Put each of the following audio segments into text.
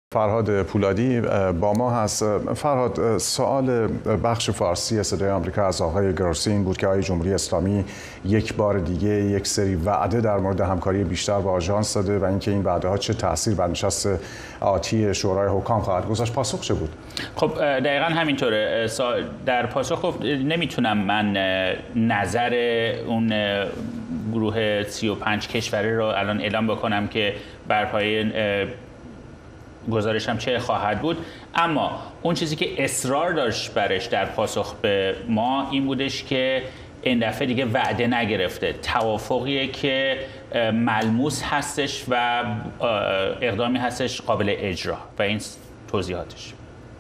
فرهاد پولادی با ما هست. فرهاد، سوال بخش فارسی صدای آمریکا از آقای گروسی این بود که آیا جمهوری اسلامی یک بار دیگه یک سری وعده در مورد همکاری بیشتر با آژانس داده و اینکه این وعده ها چه تاثیر بر نشست آتی شورای حکام خواهد گذاشت؟ پاسخ چه بود؟ خب دقیقاً همینطوره. در پاسخ نمیتونم من نظر اون گروه 35 کشوری رو الان اعلام بکنم که بر پایه گزارشم چه خواهد بود، اما اون چیزی که اصرار داشت برش در پاسخ به ما این بودش که این دفعه دیگه وعده نگرفته، توافقیه که ملموس هستش و اقدامی هستش قابل اجرا و این توضیحاتش.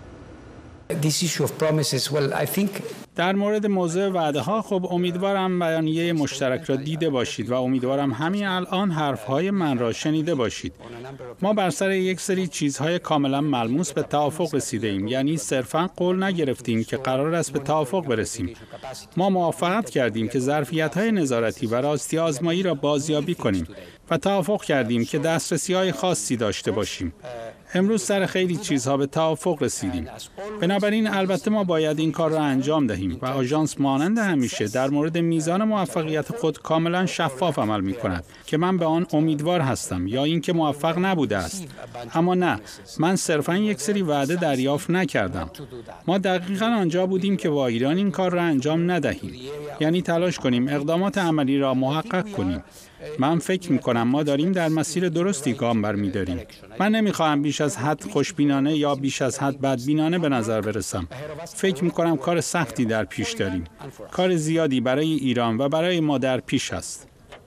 در مورد موضوع وعده ها، خب امیدوارم بیانیه مشترک را دیده باشید و امیدوارم همین الان حرفهای من را شنیده باشید. ما بر سر یک سری چیزهای کاملا ملموس به توافق رسیده ایم، یعنی صرفاً قول نگرفتیم که قرار است به توافق برسیم. ما موافقت کردیم که ظرفیت‌های نظارتی و راستی آزمایی را بازیابی کنیم و توافق کردیم که دسترسی‌های خاصی داشته باشیم. امروز سر خیلی چیزها به توافق رسیدیم. بنابراین البته ما باید این کار را انجام دهیم و آژانس مانند همیشه در مورد میزان موفقیت خود کاملا شفاف عمل می‌کند که من به آن امیدوار هستم یا اینکه موفق نبوده است. اما نه، من صرفاً یک سری وعده دریافت نکردم. ما دقیقاً آنجا بودیم که با ایران این کار را انجام ندهیم، یعنی تلاش کنیم اقدامات عملی را محقق کنیم. من فکر می‌کنم ما داریم در مسیر درستی گام برمی‌داریم. من نمی‌خواهم بیش از حد خوشبینانه یا بیش از حد بدبینانه به نظر برسم. فکر می‌کنم کار سختی در پیش داریم. کار زیادی برای ایران و برای ما در پیش است.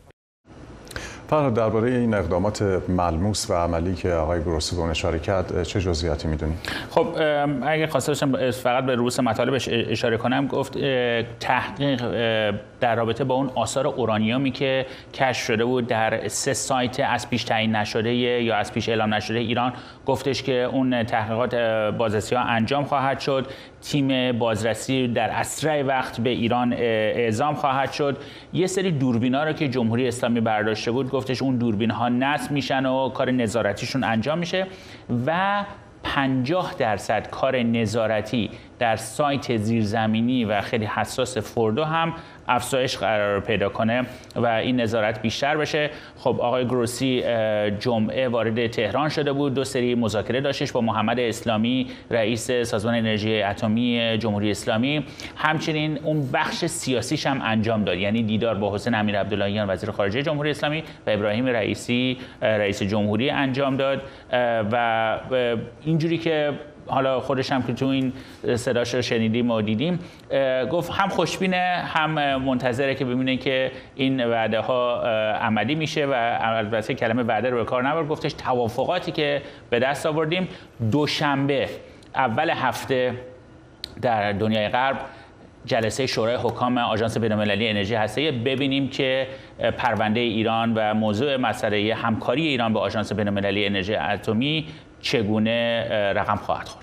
فرهاد، درباره این اقدامات ملموس و عملی که آقای گروسی به اون اشاره کرد چه جزئیاتی می‌دونید؟ خب اگه خواسته باشم فقط به رؤوس مطالبش اشاره کنم، گفت تحقیق در رابطه با اون آثار اورانیومی که کشف شده بود در 3 سایت از پیش تعیین نشده یا از پیش اعلام نشده ایران، گفتش که اون تحقیقات بازرسی‌ها انجام خواهد شد. تیم بازرسی در اسرع وقت به ایران اعزام خواهد شد. یه سری دوربینا رو که جمهوری اسلامی برداشته بود، گفتش اون دوربین‌ها نصب میشن و کار نظارتیشون انجام میشه و 50% کار نظارتی در سایت زیرزمینی و خیلی حساس فوردو هم افزایش قرار پیدا کنه و این نظارت بیشتر بشه. خب آقای گروسی جمعه وارد تهران شده بود، 2 سری مذاکره داشتش با محمد اسلامی، رئیس سازمان انرژی اتمی جمهوری اسلامی. همچنین اون بخش سیاسیش هم انجام داد، یعنی دیدار با حسین امیرعبداللهیان وزیر خارجه جمهوری اسلامی و ابراهیم رئیسی رئیس جمهوری انجام داد و اینجوری که حالا خودش هم که تو این صداش رو شنیدیم و دیدیم، گفت هم خوشبینه هم منتظره که ببینه که این وعده ها عملی میشه و البته کلمه وعده رو به کار نبرد. گفتش توافقاتی که به دست آوردیم دوشنبه اول هفته در دنیای غرب جلسه شورای حکام آژانس بین‌المللی انرژی هسته‌ای ببینیم که پرونده ایران و موضوع مسئله همکاری ایران با آژانس بین‌المللی انرژی اتمی چگونه رقم خواهد خورد.